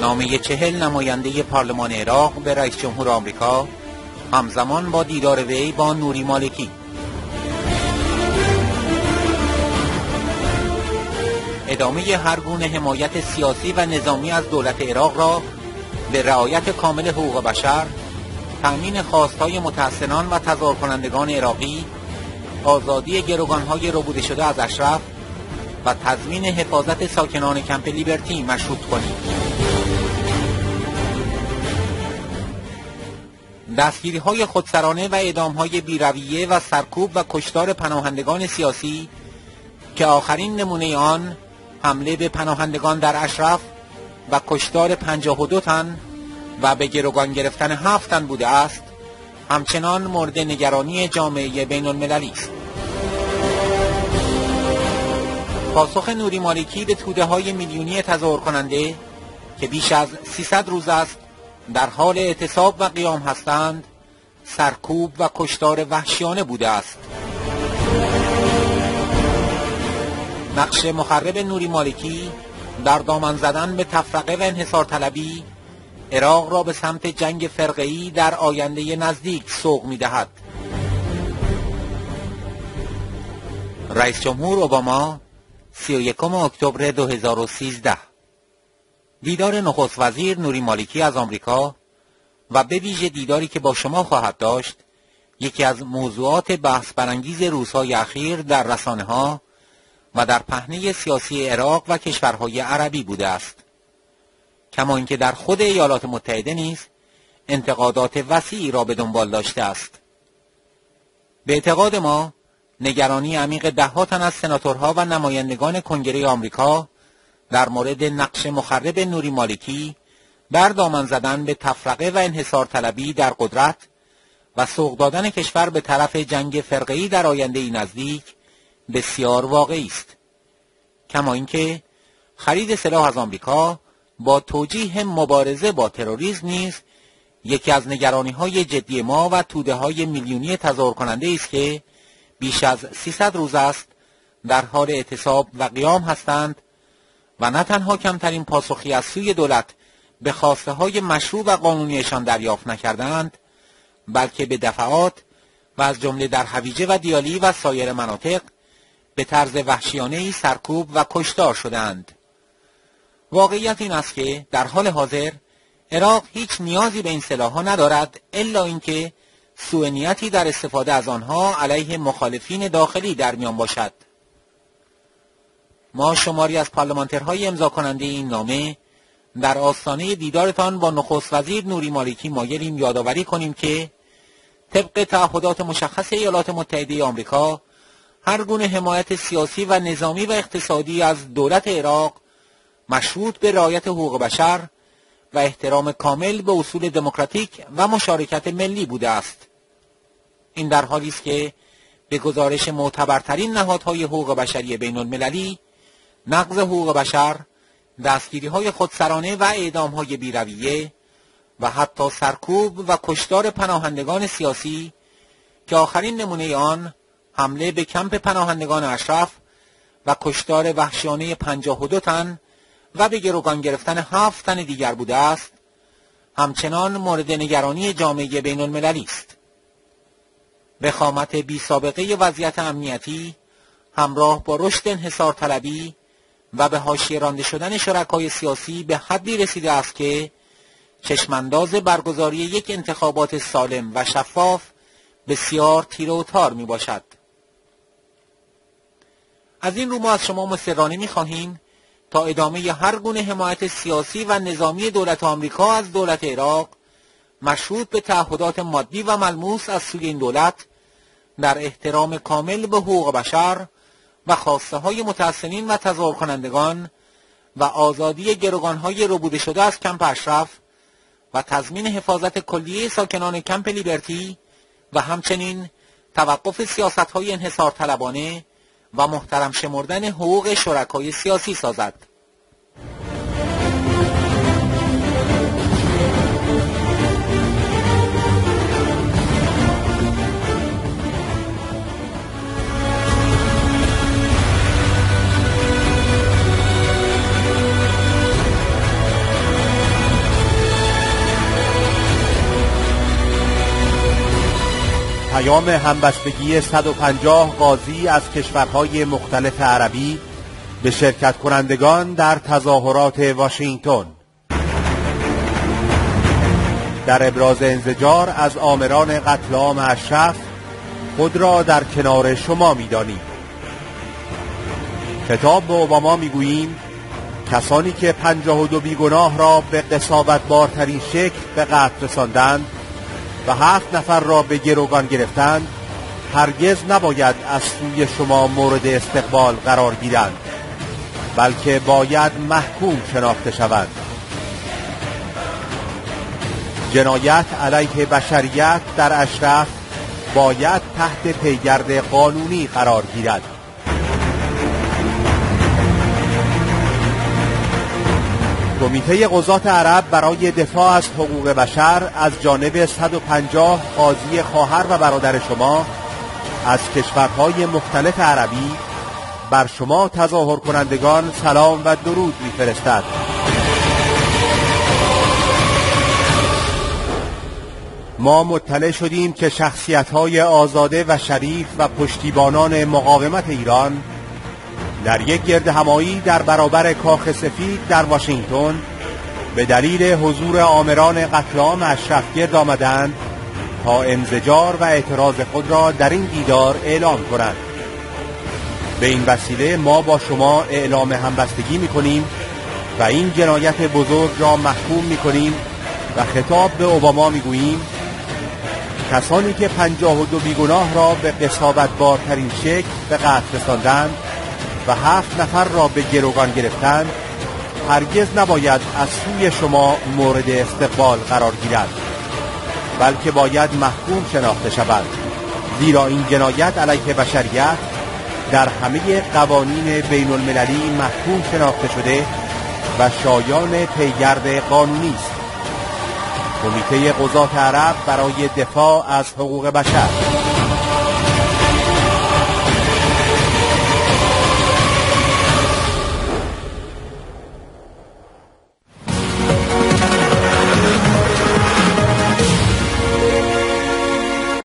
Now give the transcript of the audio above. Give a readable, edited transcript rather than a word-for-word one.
نامه 40 نماینده پارلمان عراق به رئیس جمهور آمریکا همزمان با دیدار وی با نوری مالکی. ادامه هر گونه حمایت سیاسی و نظامی از دولت عراق را به رعایت کامل حقوق بشر، تأمین خواستهای متحصنان و تظاهر کنندگان عراقی، آزادی گروگانهای ربوده شده از اشرف و تضمین حفاظت ساکنان کمپ لیبرتی مشروط کنید. دستگیری‌های خودسرانه و اعدام‌های بی‌رویه و سرکوب و کشتار پناهندگان سیاسی که آخرین نمونه آن حمله به پناهندگان در اشرف و کشتار 52 تن و به گروگان گرفتن 7 تن بوده است، همچنان مورد نگرانی جامعه بین المللی است. پاسخ نوری مالکی به توده‌های میلیونی تظاهر کننده که بیش از 300 روز است در حال اعتصاب و قیام هستند، سرکوب و کشتار وحشیانه بوده است. نقش مخرب نوری مالکی در دامن زدن به تفرقه و انحصار طلبی عراق را به سمت جنگ فرقه‌ای در آینده نزدیک سوق می‌دهد. رئیس جمهور اوباما 31 اکتبر 2013. دیدار نخست وزیر نوری مالکی از آمریکا و به ویژه دیداری که با شما خواهد داشت، یکی از موضوعات بحث برانگیز روزهای اخیر در رسانه‌ها و در پهنه سیاسی عراق و کشورهای عربی بوده است. کما اینکه در خود ایالات متحده نیز انتقادات وسیعی را به دنبال داشته است. به اعتقاد ما، نگرانی عمیق ده‌ها تن از سناتورها و نمایندگان کنگره آمریکا در مورد نقش مخرب نوری مالکی در دامن زدن به تفرقه و انحصار طلبی در قدرت و سوق دادن کشور به طرف جنگ فرقه‌ای در آینده نزدیک بسیار واقعی است. کما اینکه خرید سلاح از آمریکا با توجیه مبارزه با تروریسم نیز یکی از نگرانی‌های جدی ما و توده‌های میلیونی تظاهر کننده است که بیش از 300 روز است در حال اعتصاب و قیام هستند و نه تنها کمترین پاسخی از سوی دولت به خواسته‌های مشروع و قانونیشان دریافت نکردند، بلکه به دفعات و از جمله در حویجه و دیالی و سایر مناطق به طرز وحشیانه‌ای سرکوب و کشتار شدند. واقعیت این است که در حال حاضر عراق هیچ نیازی به این سلاح‌ها ندارد، الا اینکه سوء نیتی در استفاده از آنها علیه مخالفین داخلی در میان باشد. ما شماری از پارلمانترهای امضا کننده این نامه در آستانه دیدارتان با نخست وزیر نوری مالکی مایلیم یادآوری کنیم که طبق تعهدات مشخص ایالات متحده آمریکا، هر گونه حمایت سیاسی و نظامی و اقتصادی از دولت عراق مشروط به رعایت حقوق بشر و احترام کامل به اصول دموکراتیک و مشارکت ملی بوده است. این در حالی است که به گزارش معتبرترین نهادهای حقوق بشری بین المللی، نقض حقوق بشر، دستگیری‌های خودسرانه و اعدام‌های بی‌رویه و حتی سرکوب و کشتار پناهندگان سیاسی که آخرین نمونه آن حمله به کمپ پناهندگان اشرف و کشتار وحشیانه 52 تن و به گروگان گرفتن 7 تن دیگر بوده است، همچنان مورد نگرانی جامعه بین المللی است. وخامت بی سابقه وضعیت امنیتی همراه با رشد انحصار طلبی و به حاشیه رانده شدن شرکای سیاسی به حدی رسیده است که چشمانداز برگزاری یک انتخابات سالم و شفاف بسیار تیره و تار می باشد. از این رو ما از شما مصرانه می خواهیم تا ادامه هر گونه حمایت سیاسی و نظامی دولت آمریکا از دولت عراق مشروط به تعهدات مادی و ملموس از سوی این دولت در احترام کامل به حقوق بشر و خواسته های متحصنین و تظاهر کنندگان و آزادی گروگانهای ربوده شده از کمپ اشرف و تضمین حفاظت کلیه ساکنان کمپ لیبرتی و همچنین توقف سیاست‌های انحصار طلبانه و محترم شمردن حقوق شرکای سیاسی سازد. پیام همبستگی 150 قاضی از کشورهای مختلف عربی به شرکت کنندگان در تظاهرات واشنگتن. در ابراز انزجار از آمران قتل عام اشرف، خود را در کنار شما می‌دانیم. خطاب به اوباما می‌گوییم کسانی که 52 بیگناه را به قساوت‌بارترین شکل به قتل رساندند و 7 نفر را به گروگان گرفتند، هرگز نباید از سوی شما مورد استقبال قرار گیرند، بلکه باید محکوم شناخته شوند. جنایت علیه بشریت در اشرف باید تحت پیگرد قانونی قرار گیرد. کمیته قضات عرب برای دفاع از حقوق بشر از جانب 150 قاضی خواهر و برادر شما از کشورهای مختلف عربی بر شما تظاهر کنندگان سلام و درود می‌فرستد. ما مطلع شدیم که شخصیت‌های آزاده و شریف و پشتیبانان مقاومت ایران در یک گردهمایی در برابر کاخ سفید در واشنگتن به دلیل حضور آمران قتل عام اشرف گرد آمدند تا انزجار و اعتراض خود را در این دیدار اعلام کنند. به این وسیله ما با شما اعلام همبستگی می‌کنیم و این جنایت بزرگ را محکوم می‌کنیم و خطاب به اوباما می‌گوییم کسانی که 52 بیگناه را به قساوت‌بارترین شکل به قتل رساندند و 7 نفر را به گروگان گرفتند، هرگز نباید از سوی شما مورد استقبال قرار گیرد، بلکه باید محکوم شناخته شود، زیرا این جنایت علیه بشریت در همه قوانین بین المللی محکوم شناخته شده و شایان پیگرد قانونی است. کمیته قضات عرب برای دفاع از حقوق بشر